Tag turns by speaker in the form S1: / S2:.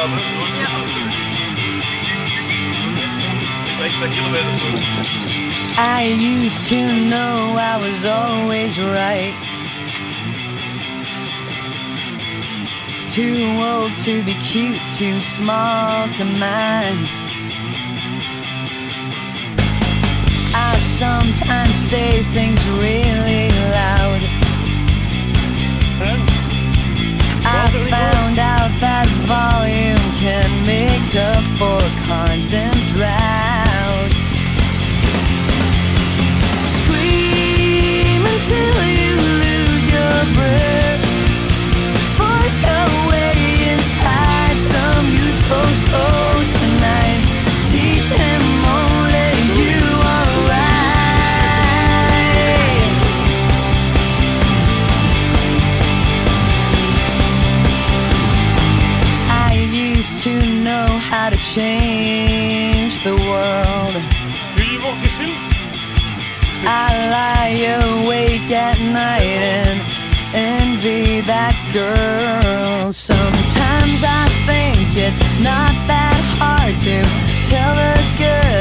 S1: abonnees. Extra kilometer.
S2: I used to know I was always right. Too old to be cute, too small to mind. I sometimes say things really loud. I found out that volume can make up for content drought. Scream until you lose your breath. Force your way inside some youthful soul tonight. Teach him only you are right. I used to know how to change the world. I lie awake at night and envy that girl. Sometimes I think it's not that hard to tell the good